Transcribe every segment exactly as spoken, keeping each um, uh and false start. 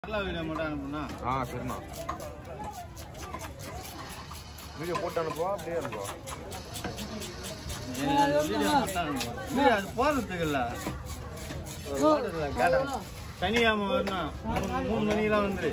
Video மட்டும் அனுப்புனா ஆ சரிண்ணா வீடியோ போட்டு அனுப்புவா அப்படியே அனுப்புவா வீடியோ மட்டும் அனுப்புவா அது போகிறதுக்கு இல்லை கேட்டேன் சனியாம வரணும் மூணு மணிக்கெல்லாம் வந்துரு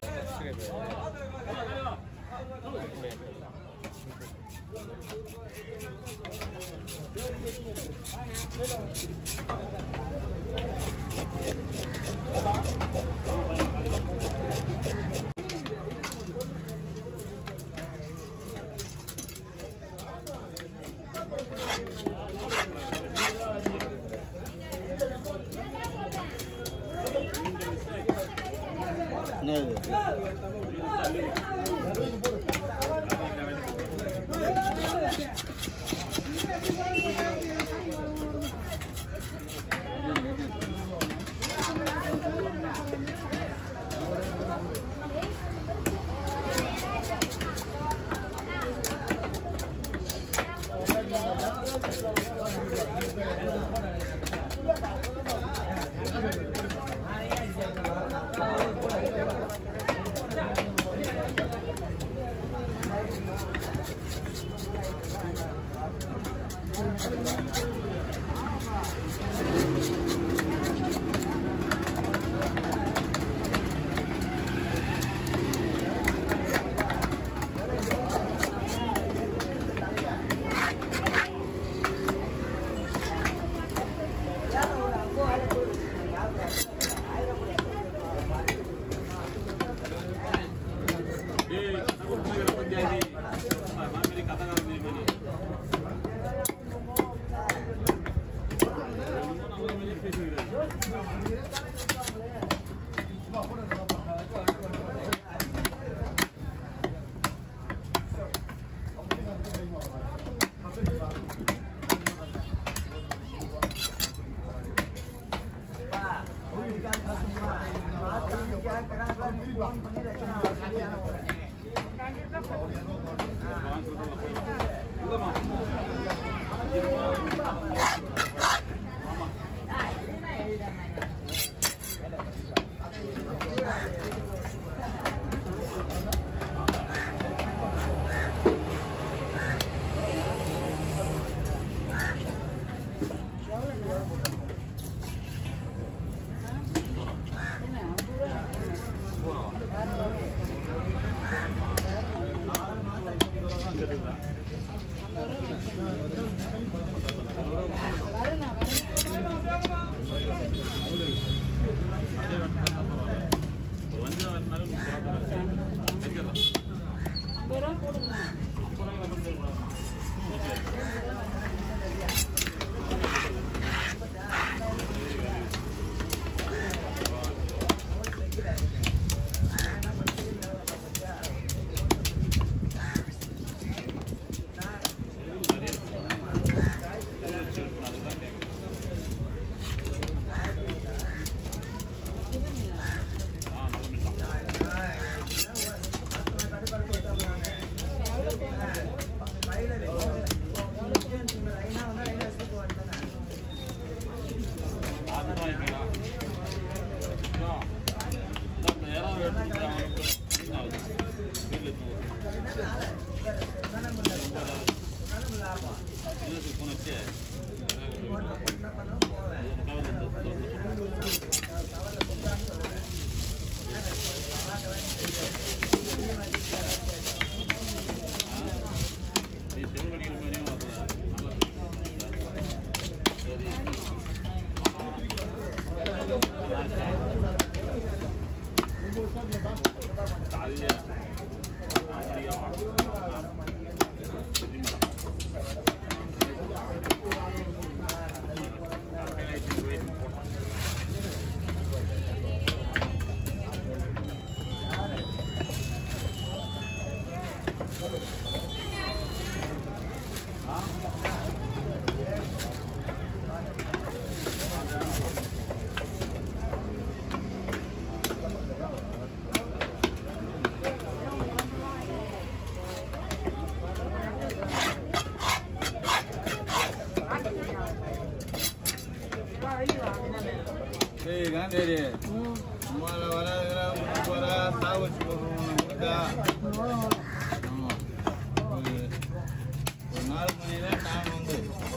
சாவு வச்சு போடுறோம் முட்டா. ஆமாம், ஒரு ஒரு நாலு மணியில டைம் வந்து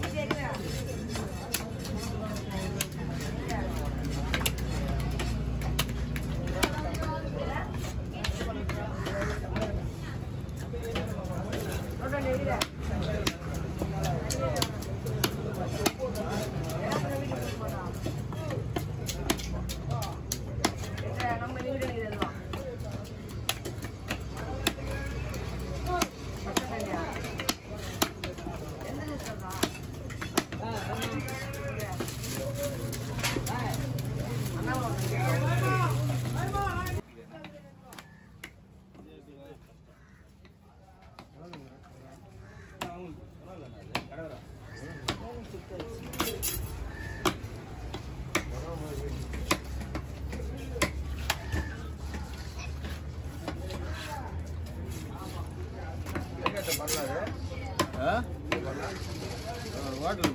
வாட்டர்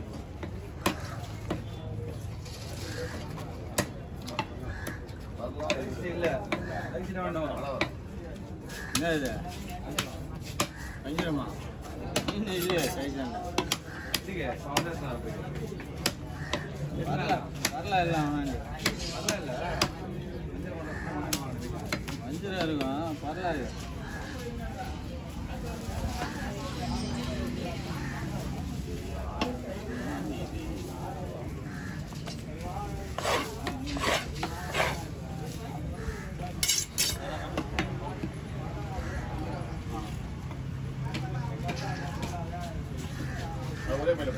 இல்லை என்ன இது அஞ்சிரமா இன்னும் இல்லையே கைச்சாண்ட வரல இல்லை அவனாண்டி வரல இல்லை அஞ்சு ரூபா இருக்கும் பரவாயில்ல. ஒரே மேலே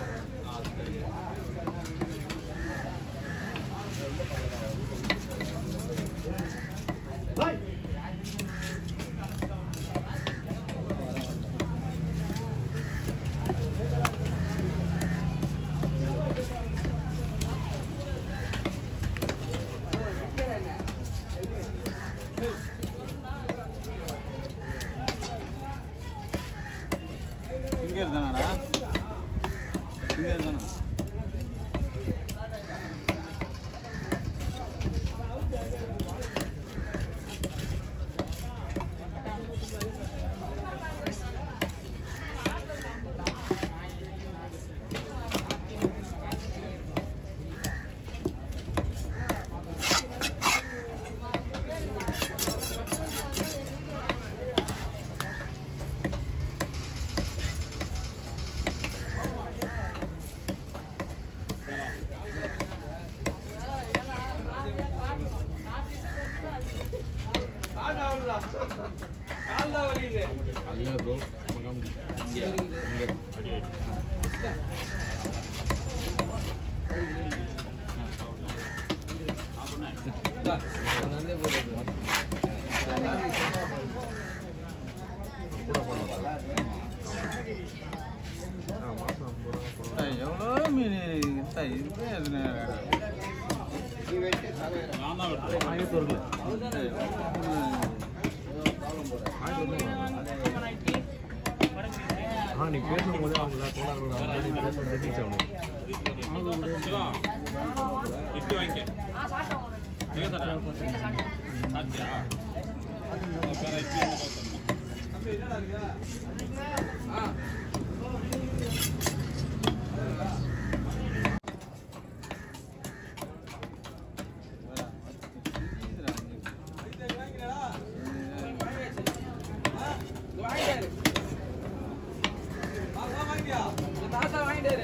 இங்கே இருந்தானடா இங்கே இருந்தானா அல்ல ப்ரோ மகம் இங்கே இங்கே எவ்வளோ மீன் இதுவே எதுனா ஆ நீ பேசும்போது அவங்க பேசுறது ரெடியூஸ் ஆகணும். இட்டு வாங்க தாத்தா வாங்கிட்டாரு.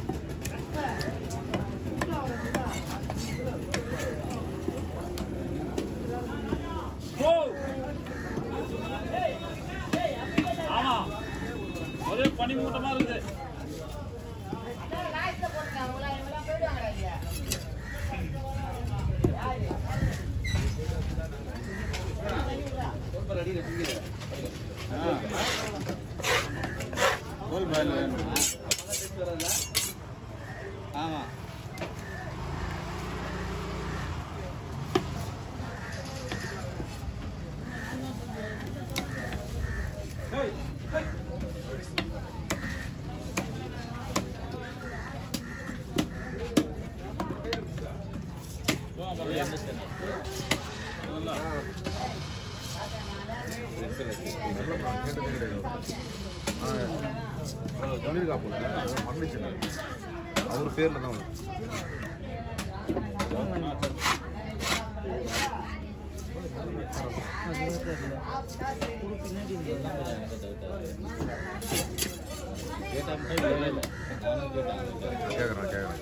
ஆமா ஒரே பனி மூட்டமா இருக்குது. கோல் பாயில் வேணும். ஆமாம் கேன்சல் ஆச்சு நான் கேட்டதே கிடையாது சொல்லியிருக்கா போல மன்னிச்சு அவர் பேரில் தான் கேட்குறேன் கேட்குறேன்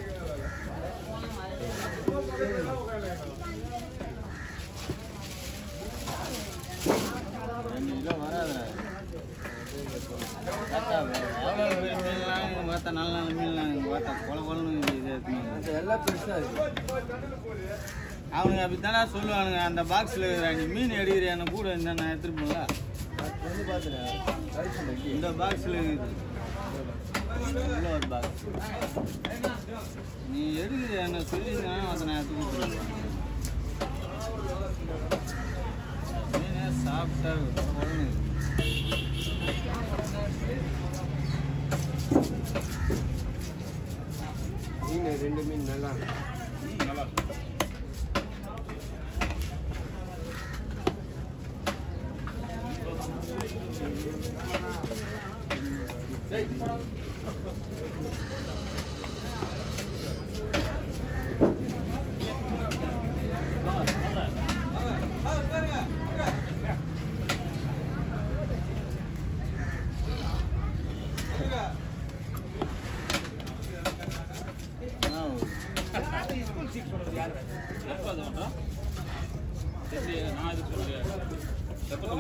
ரெண்டு கிலோ வராதுடா எவ்வளோ மீன்லாம் பார்த்தா நல்ல நல்ல மீன்லாம் பார்த்தா கொல கொலன்னு இது எடுத்துன்னு எல்லாம் பெருசாக இருக்கு அவனுங்க அப்படித்தானே சொல்லுவானுங்க அந்த பாக்ஸில் இருக்கிற நீ மீன் எடுக்கிறியான கூட இருந்தா நான் எடுத்துட்டு போகல வந்து பார்த்துட்டேன் இந்த பாக்ஸில் இருக்குது உள்ள ஒரு பாக்ஸ் நீ எடுக்கிறியான சொல்லிங்கன்னா அதை நான் எடுத்து கொடுத்துருவேன் மீனே சாப்பிட்டா கொலன்னு மீன் ரெண்டு மீன் நல்லா நல்லா இருக்கு எப்போ அது பண்ணுறோம் சரி நான் இது சொல்கிறேன் எப்போ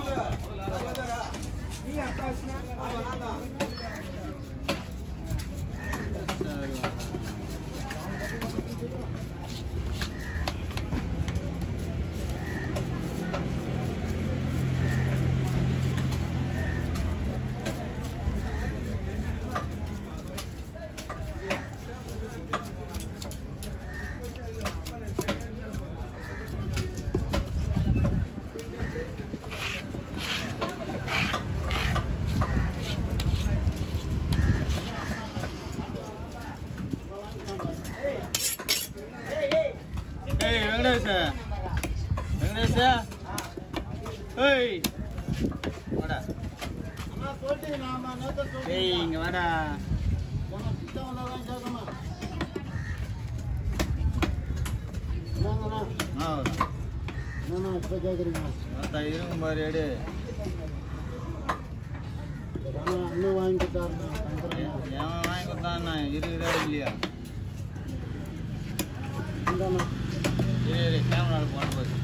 ஏய் வெங்கடேஷ் வெங்கடேஷ் ஏய் வாடா ஏய் இங்க வாடா ஆ இருக்கும் பாரு எடு வாங்கி கொடுத்தான்னா இருக்குதா இல்லையா கேமரா போன போது